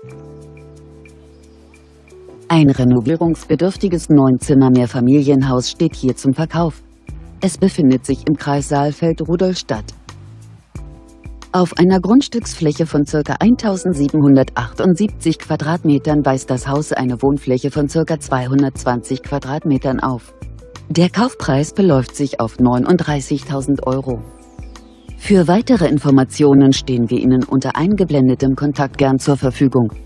Ein renovierungsbedürftiges 9-Zimmer-Mehrfamilienhaus steht hier zum Verkauf. Es befindet sich im Kreis Saalfeld-Rudolstadt. Auf einer Grundstücksfläche von ca. 1778 Quadratmetern weist das Haus eine Wohnfläche von ca. 220 Quadratmetern auf. Der Kaufpreis beläuft sich auf 39.000 Euro. Für weitere Informationen stehen wir Ihnen unter eingeblendetem Kontakt gern zur Verfügung.